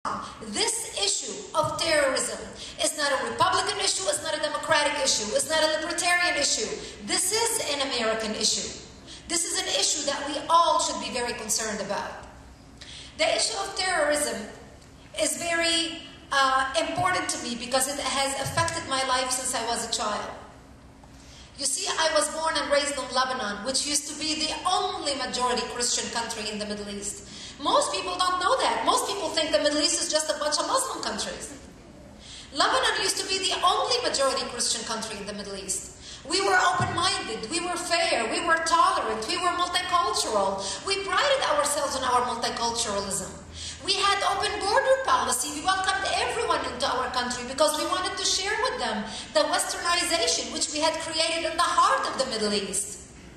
This issue of terrorism is not a Republican issue, it's not a Democratic issue, it's not a Libertarian issue. This is an American issue. This is an issue that we all should be very concerned about. The issue of terrorism is very important to me because it has affected my life since I was a child. You see, I was born and raised in Lebanon, which used to be the only majority Christian country in the Middle East. Most people don't know that. Most people think the Middle East is just a bunch of Muslim countries. Lebanon used to be the only majority Christian country in the Middle East. We were open-minded, we were fair, we were tolerant, we were multicultural. We prided ourselves on our multiculturalism. We had open border policy. We welcomed everyone into our country because we wanted to share with them the westernization which we had created in the heart of the Middle East.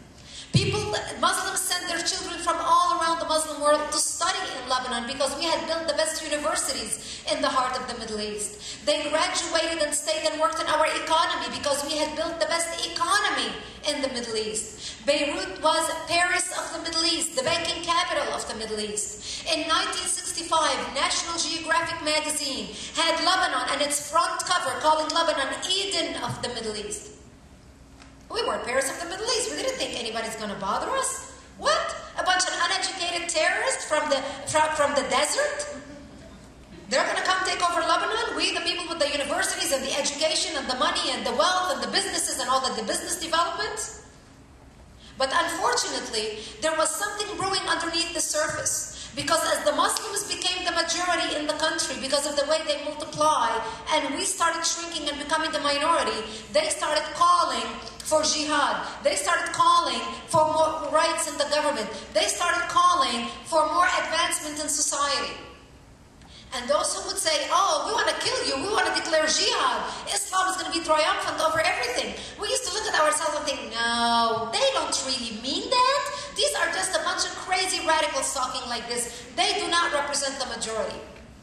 Muslims sent their children from all around the Muslim world to study in Lebanon because we had built the best universities in the heart of the Middle East. They graduated and stayed and worked in our economy because we had built the best economy in the Middle East. Beirut was Paris of the Middle East, the banking capital of the Middle East. In 1965, National Geographic magazine had Lebanon and its front cover calling Lebanon Eden of the Middle East. We were Paris of the Middle East. We didn't think anybody's going to bother us. What? A bunch of uneducated terrorists from the desert? They're going to come take over Lebanon? We, the people with the universities and the education and the money and the wealth and the businesses and all the business development? But unfortunately, there was something brewing underneath the surface. Because as the Muslims became the majority in the country, because of the way they multiply, and we started shrinking and becoming the minority, they started calling for jihad. They started calling for more rights in the government. They started calling for more advancement in society. And those who would say, oh, we want to kill you, we want to declare jihad, Islam is going to be triumphant over everything. We used to look at ourselves and think, no, they don't really mean that. These are just a bunch of crazy radicals talking like this. They do not represent the majority.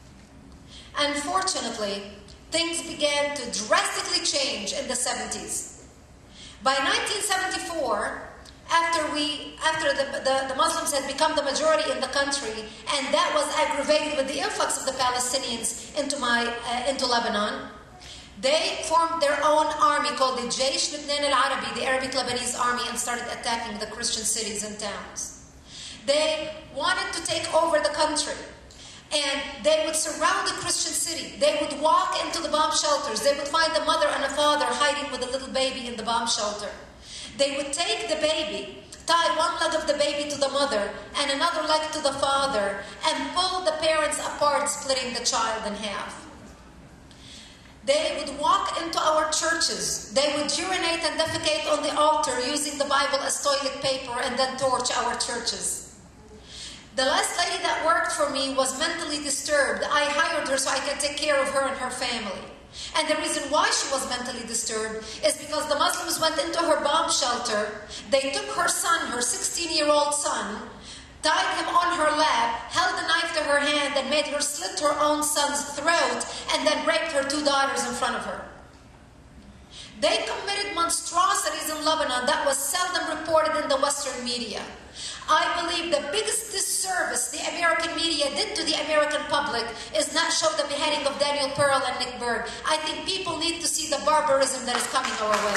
Unfortunately, things began to drastically change in the 70s. By 1974, after the Muslims had become the majority in the country, and that was aggravated with the influx of the Palestinians into Lebanon, they formed their own army called the Jaysh Lebanon al-Arabi, the Arabic Lebanese army, and started attacking the Christian cities and towns. They wanted to take over the country, and they would surround the Christian city. They would walk into the bomb shelters. They would find a mother and a father hiding with a little baby in the bomb shelter. They would take the baby, tie one leg of the baby to the mother and another leg to the father, and pull the parents apart, splitting the child in half. They would walk into our churches. They would urinate and defecate on the altar using the Bible as toilet paper and then torch our churches. The last lady that worked for me was mentally disturbed. I hired her so I could take care of her and her family. And the reason why she was mentally disturbed is because the Muslims went into her bomb shelter. They took her son, her 16-year-old son, tied him on her lap, held a knife to her hand, and made her slit her own son's throat, and then raped her 2 daughters in front of her. They committed monstrosities in Lebanon that was seldom reported in the Western media. I believe the biggest disservice the American media did to the American public is not show the beheading of Daniel Pearl and Nick Berg. I think people need to see the barbarism that is coming our way.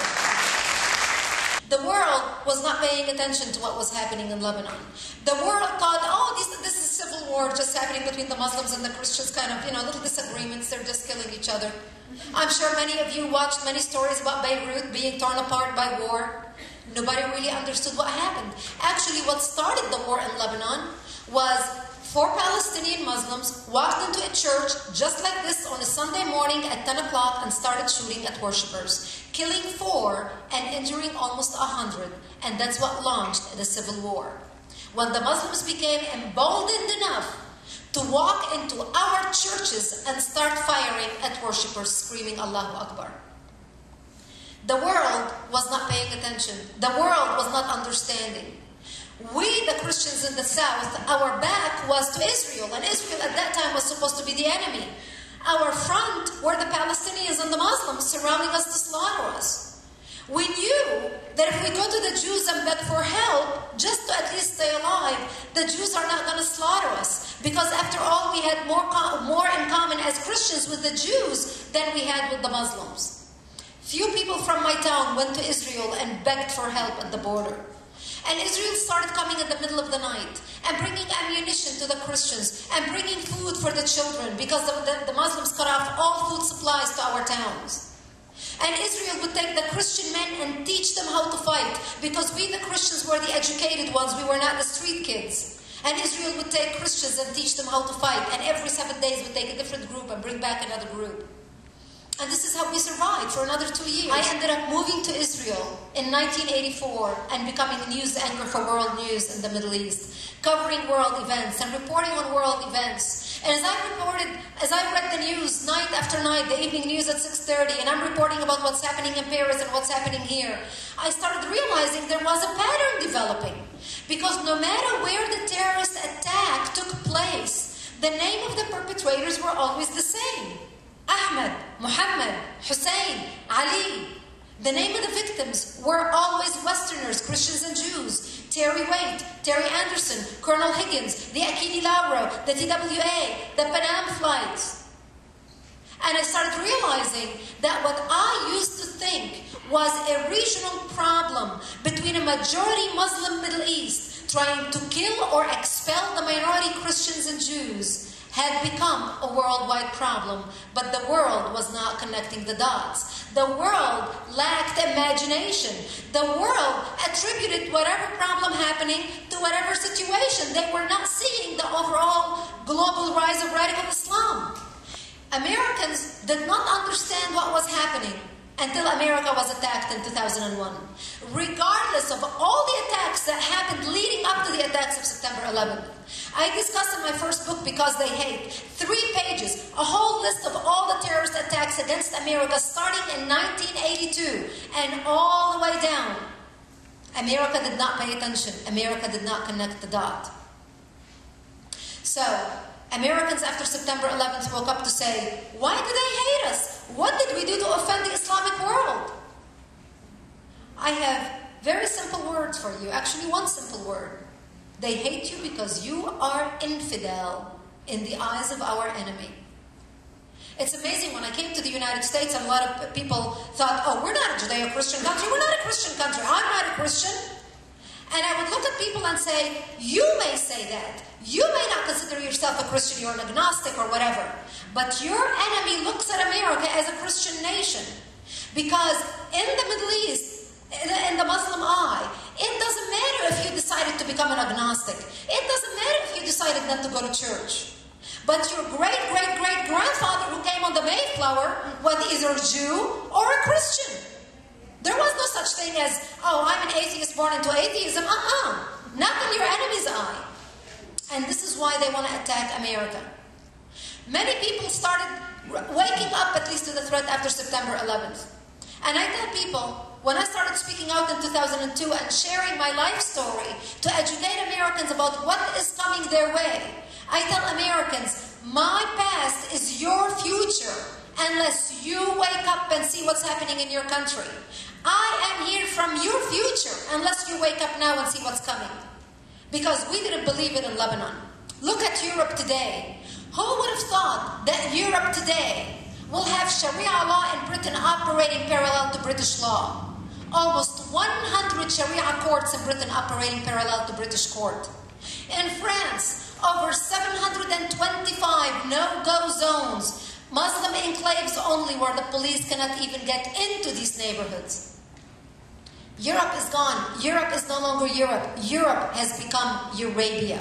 The world was not paying attention to what was happening in Lebanon. The world thought, oh, this is civil war just happening between the Muslims and the Christians, kind of, little disagreements, they're just killing each other. I'm sure many of you watched many stories about Beirut being torn apart by war. Nobody really understood what happened. Actually, what started the war in Lebanon was 4 Palestinian Muslims walked into a church just like this on a Sunday morning at 10 o'clock and started shooting at worshippers, killing 4 and injuring almost 100. And that's what launched the civil war. When the Muslims became emboldened enough to walk into our churches and start firing at worshippers, screaming Allahu Akbar. The world was not paying attention. The world was not understanding. We, the Christians in the South, our back was to Israel, and Israel at that time was supposed to be the enemy. Our front were the Palestinians and the Muslims surrounding us to slaughter us. We knew that if we go to the Jews and beg for help, just to at least stay alive, the Jews are not going to slaughter us. Because after all, we had more in common as Christians with the Jews than we had with the Muslims. Few people from my town went to Israel and begged for help at the border. And Israel started coming in the middle of the night and bringing ammunition to the Christians and bringing food for the children because the Muslims cut off all food supplies to our towns. And Israel would take the Christian men and teach them how to fight because we, the Christians, were the educated ones. We were not the street kids. And Israel would take Christians and teach them how to fight. And every 7 days would take a different group and bring back another group. And this is how we survived for another 2 years. I ended up moving to Israel in 1984 and becoming a news anchor for World News in the Middle East, covering world events and reporting on world events. And as I read the news night after night, the evening news at 6:30, and I'm reporting about what's happening in Paris and what's happening here, I started realizing there was a pattern developing. Because no matter where the terrorist attack took place, the name of the perpetrators were always the same. Ahmed, Muhammad, Hussein, Ali. The name of the victims were always Westerners, Christians and Jews. Terry Waite, Terry Anderson, Colonel Higgins, the Akini Lauro, the TWA, the Panam flights. And I started realizing that what I used to think was a regional problem between a majority Muslim Middle East trying to kill or expel the minority Christians and Jews had become a worldwide problem, but the world was not connecting the dots. The world lacked imagination. The world attributed whatever problem happening to whatever situation. They were not seeing the overall global rise of radical Islam. Americans did not understand what was happening until America was attacked in 2001. Regardless of all the attacks that happened leading up to the attacks of September 11th. I discussed in my first book, Because They Hate, 3 pages, a whole list of all the terrorist attacks against America starting in 1982 and all the way down. America did not pay attention. America did not connect the dot. So, Americans after September 11th woke up to say, why do they hate us? What did we do to offend the Islamic world? I have very simple words for you. Actually, one simple word. They hate you because you are infidel in the eyes of our enemy. It's amazing, when I came to the United States, and a lot of people thought, oh, we're not a Judeo-Christian country. We're not a Christian country. I'm not a Christian. And I would look at people and say, you may say that. You may not consider yourself a Christian, you're an agnostic or whatever. But your enemy looks at America as a Christian nation. Because in the Middle East, in the Muslim eye, it doesn't matter if you decided to become an agnostic. It doesn't matter if you decided not to go to church. But your great-great-great-grandfather who came on the Mayflower was either a Jew or a Christian. There was no such thing as, oh, I'm an atheist born into atheism. Not in your enemy's eye. And this is why they want to attack America. Many people started waking up at least to the threat after September 11th. And I tell people, when I started speaking out in 2002 and sharing my life story to educate Americans about what is coming their way, I tell Americans, my past is your future unless you wake up and see what's happening in your country. I am here from your future unless you wake up now and see what's coming. Because we didn't believe it in Lebanon. Look at Europe today. Who would have thought that Europe today will have Sharia law in Britain operating parallel to British law? Almost 100 Sharia courts in Britain operating parallel to British court. In France, over 725 no-go zones, Muslim enclaves only, where the police cannot even get into these neighborhoods. Europe is gone. Europe is no longer Europe. Europe has become Eurabia.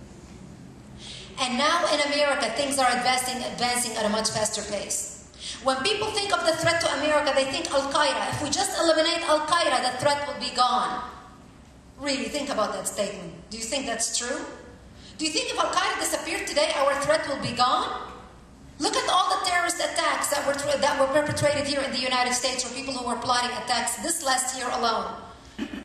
And now in America, things are advancing at a much faster pace. When people think of the threat to America, they think Al-Qaeda. If we just eliminate Al-Qaeda, the threat will be gone. Really, think about that statement. Do you think that's true? Do you think if Al-Qaeda disappeared today, our threat will be gone? Look at all the terrorist attacks that were perpetrated here in the United States, or people who were plotting attacks this last year alone.